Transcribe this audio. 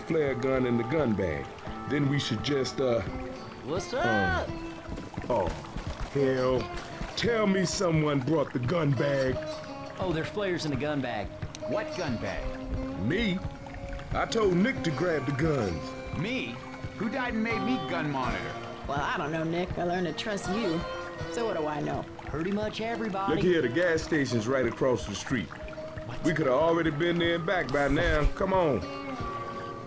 flare gun in the gun bag. Then we should just, What's up? Oh, hell. Tell me someone brought the gun bag. Oh, there's flares in the gun bag. What gun bag? Me? I told Nick to grab the guns. Me? Who died and made me gun monitor? Well, I don't know, Nick. I learned to trust you. So what do I know? Pretty much everybody. Look here, the gas station's right across the street. We could have already been there and back by now. Come on.